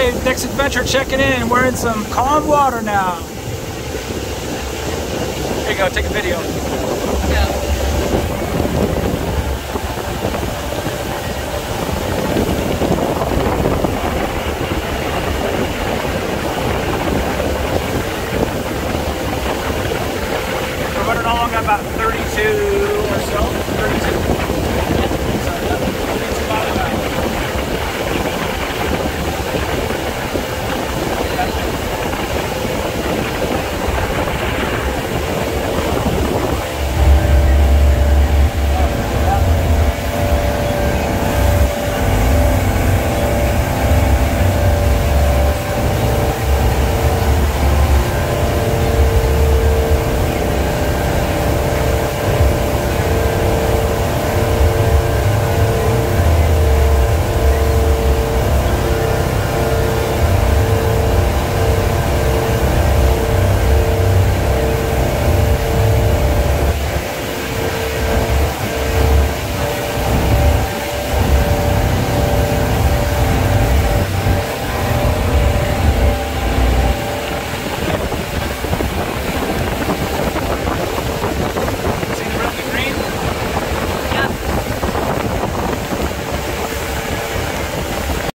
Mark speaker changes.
Speaker 1: Hey, next adventure checking in. We're in some calm water now. Here you go, take a video.
Speaker 2: Yeah.